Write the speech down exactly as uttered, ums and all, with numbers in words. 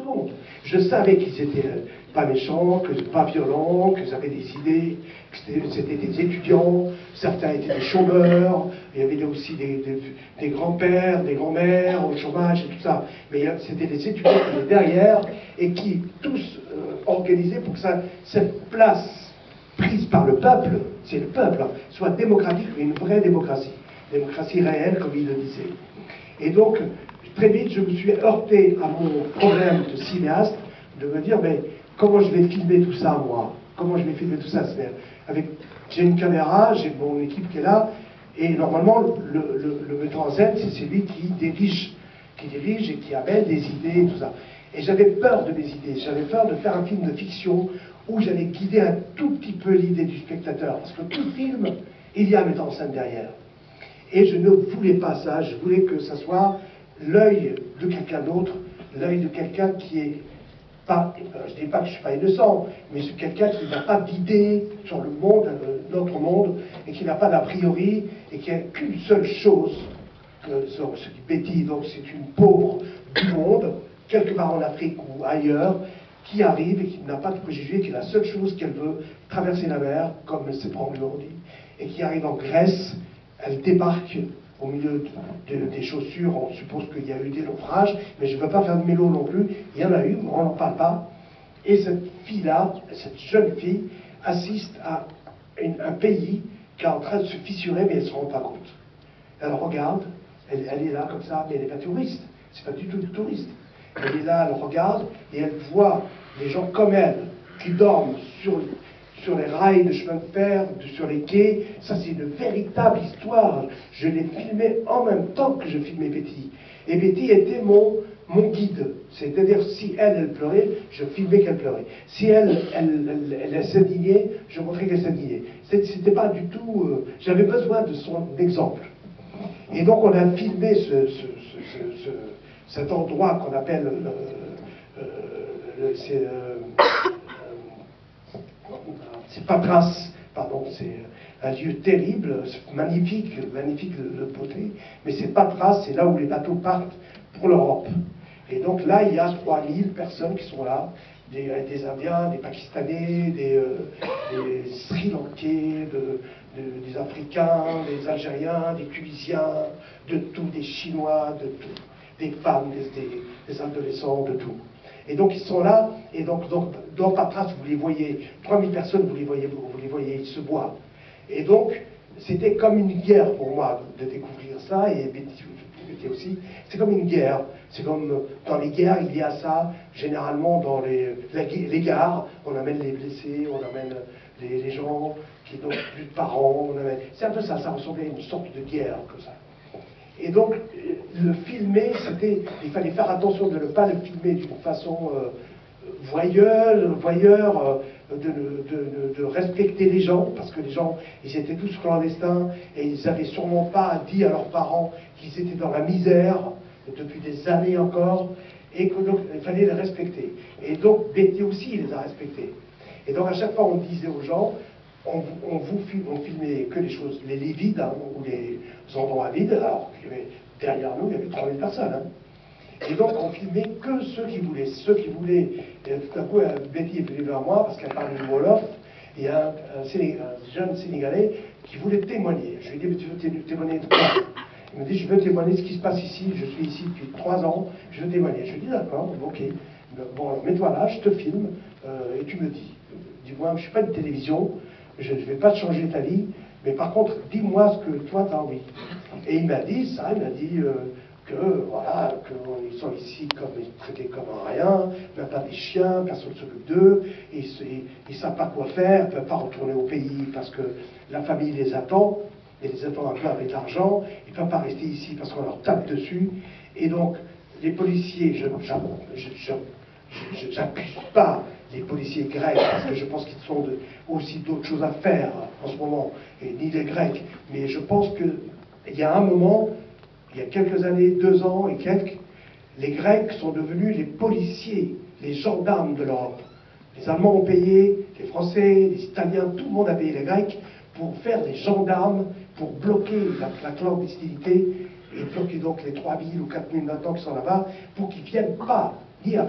le monde. Je savais qu'ils étaient pas méchants, que pas violents, qu'ils avaient des idées, que c'était des étudiants, certains étaient des chômeurs, il y avait aussi des, des, des grands-pères, des grands-mères au chômage et tout ça. Mais c'était des étudiants qui étaient derrière et qui tous euh, organisaient pour que ça, cette place prise par le peuple, c'est le peuple, hein, soit démocratique, mais une vraie démocratie. Démocratie réelle, comme il le disait. Et donc, très vite, je me suis heurté à mon problème de cinéaste, de me dire, mais comment je vais filmer tout ça, moi? Comment je vais filmer tout ça? Avec, j'ai une caméra, j'ai mon équipe qui est là, et normalement, le, le, le metteur en scène, c'est celui qui dirige, qui dirige et qui amène des idées et tout ça. Et j'avais peur de mes idées, j'avais peur de faire un film de fiction où j'allais guider un tout petit peu l'idée du spectateur. Parce que tout film, il y a un metteur en scène derrière. Et je ne voulais pas ça, je voulais que ça soit l'œil de quelqu'un d'autre, l'œil de quelqu'un qui est pas, je ne dis pas que je ne suis pas innocent, mais c'est quelqu'un qui n'a pas d'idée sur le monde, notre monde, et qui n'a pas d'a priori, et qui n'a qu'une seule chose, que ce qui Betty, donc c'est une pauvre du monde, quelque part en Afrique ou ailleurs, qui arrive et qui n'a pas de préjugés, qui est la seule chose qu'elle veut, traverser la mer, comme ses parents l'ont dit, et qui arrive en Grèce, elle débarque au milieu de, de, des chaussures, on suppose qu'il y a eu des naufrages, mais je ne veux pas faire de mélo non plus, il y en a eu, on n'en parle pas, et cette fille-là, cette jeune fille, assiste à une, un pays qui est en train de se fissurer, mais elle ne se rend pas compte. Elle regarde, elle, elle est là comme ça, mais elle n'est pas touriste, c'est pas du tout une touriste. Elle est là, elle regarde, et elle voit les gens comme elle, qui dorment sur, sur les rails de chemin de fer, de, sur les quais. Ça, c'est une véritable histoire. Je l'ai filmée en même temps que je filmais Betty. Et Betty était mon, mon guide. C'est-à-dire, si elle, elle pleurait, je filmais qu'elle pleurait. Si elle, elle, elle, elle, elle s'indignait, je montrais qu'elle s'indignait. C'était pas du tout... Euh, j'avais besoin de son exemple. Et donc, on a filmé ce... ce, ce, ce, ce cet endroit qu'on appelle, euh, euh, c'est euh, euh, Patras, pardon, c'est un lieu terrible, magnifique, magnifique de beauté, mais c'est Patras, c'est là où les bateaux partent pour l'Europe. Et donc là, il y a trois mille personnes qui sont là, des, des Indiens, des Pakistanais, des, euh, des Sri Lankais, de, de, des Africains, des Algériens, des Tunisiens, de tout, des Chinois, de tout. Des femmes, des, des, des adolescents, de tout. Et donc ils sont là, et donc, donc dans Patras, vous les voyez, trois mille personnes, vous les voyez, vous, vous les voyez, ils se boivent. Et donc, c'était comme une guerre pour moi de découvrir ça, et Betty aussi, c'est comme une guerre. C'est comme, dans les guerres, il y a ça, généralement dans les, les, les gares, on amène les blessés, on amène les, les gens qui n'ont plus de parents, on amène... C'est un peu ça, ça ressemblait à une sorte de guerre, comme ça. Et donc, le filmer, c'était, il fallait faire attention de ne pas le filmer d'une façon euh, voyeuse, voyeur, euh, de, de, de, de respecter les gens, parce que les gens, ils étaient tous clandestins, et ils n'avaient sûrement pas dit à leurs parents qu'ils étaient dans la misère, depuis des années encore, et qu'il fallait les respecter. Et donc, Betty aussi, il les a respectés. Et donc, à chaque fois, on disait aux gens, On, on, vous filme, on filmait que les choses, les lits vides, hein, ou les endroits vides, alors qu'il y avait, derrière nous, il y avait trois mille personnes. Hein. Et donc, on filmait que ceux qui voulaient. Ceux qui voulaient, et tout à coup, Betty est venue vers moi, parce qu'elle parlait du Wolof, et il y a un, un, un jeune Sénégalais qui voulait témoigner. Je lui ai dit, mais tu veux témoigner de quoi? Il me dit, je veux témoigner de ce qui se passe ici, je suis ici depuis trois ans, je veux témoigner. Je lui ai dit, d'accord, ok, bon, mets-toi là, je te filme, euh, et tu me dis. Dis-moi, je ne suis pas une télévision, je ne vais pas te changer ta vie, mais par contre, dis-moi ce que toi t'as envie. Et il m'a dit ça, il m'a dit euh, que, voilà, qu'ils sont ici comme traités comme un rien, même pas des chiens, personne ne s'occupe d'eux, ils ne savent pas quoi faire, ils ne peuvent pas retourner au pays parce que la famille les attend, et les attend un peu avec l'argent, ils ne peuvent pas rester ici parce qu'on leur tape dessus, et donc, les policiers, je n'accuse pas les policiers grecs, parce que je pense qu'ils ont de, aussi d'autres choses à faire en ce moment, et ni les Grecs, mais je pense qu'il y a un moment, il y a quelques années, deux ans et quelques, les Grecs sont devenus les policiers, les gendarmes de l'Europe. Les Allemands ont payé, les Français, les Italiens, tout le monde a payé les Grecs pour faire des gendarmes, pour bloquer la, la clandestinité, et bloquer donc les trois mille ou quatre mille maintenant qui sont là-bas, pour qu'ils ne viennent pas, ni à